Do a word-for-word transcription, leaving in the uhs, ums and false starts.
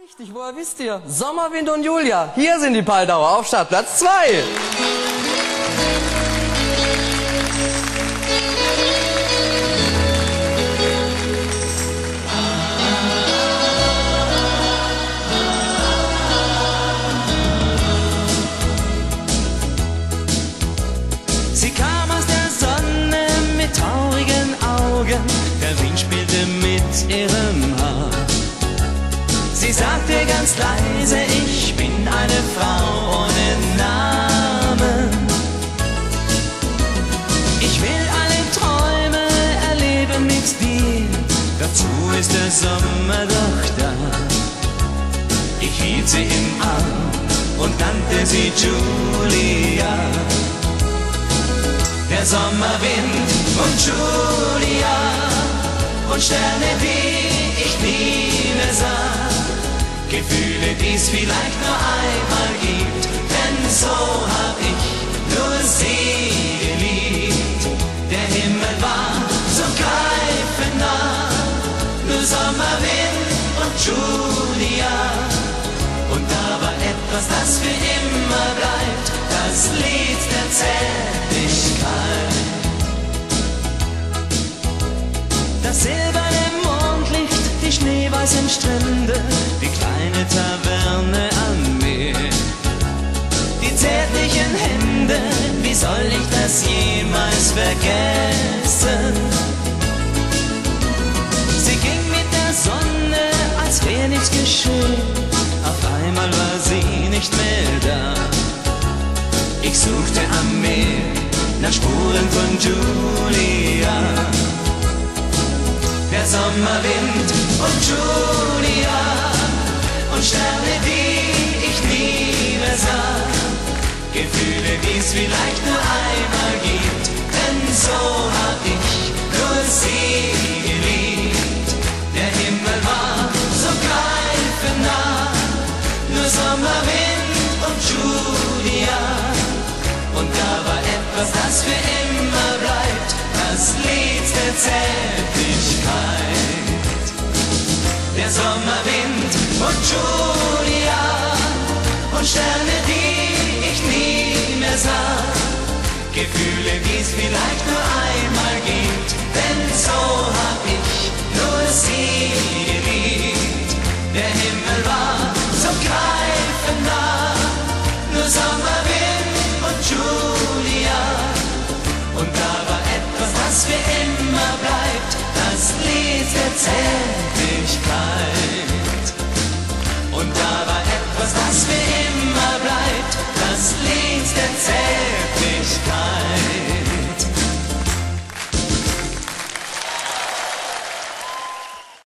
Richtig, woher wisst ihr? Sommer, Wind und Julia. Hier sind die Paldauer auf Startplatz zwei. Sie kam aus der Sonne mit traurigen Augen, der Wind spielte mit ihrem Haar. Sie sagte ganz leise, ich bin eine Frau ohne Namen. Ich will alle Träume erleben mit dir, dazu ist der Sommer doch da. Ich hielt sie im Arm und nannte sie Julia. Der Sommerwind und Julia und Sterne, die ich nie mehr sah. Gefühle, die es vielleicht nur einmal gibt, denn so hab ich nur sie geliebt. Der Himmel war so greifend nah, nur Sommerwind und Julia. Und da war etwas, das für immer bleibt, das Lied der Zärtlichkeit. Das silberne Mondlicht, die schneeweißen Strände, die kleine Taverne am Meer. Die zärtlichen Hände, wie soll ich das jemals vergessen? Sie ging mit der Sonne, als wär nichts geschehen. Auf einmal war sie nicht mehr da. Ich suchte am Meer nach Spuren von Julia. Der Sommerwind und Julia und Sterne, die ich nie mehr sah. Gefühle, die es vielleicht nur einmal gibt, denn so hab ich nur sie geliebt. Der Himmel war so greifend nah, nur Sommerwind und Julia. Und da war etwas, das für immer bleibt, das Lied der Zärtlichkeit. Der Sommerwind und Julia und Sterne, die ich nie mehr sah. Gefühle, die es vielleicht nur einmal gibt, denn so hab ich nur sie geliebt. Der Himmel war so greifend nah, nur Sommerwind und Julia. Und da war etwas, das für immer bleibt, das Lied der Zärtlichkeit. Und da war etwas, das für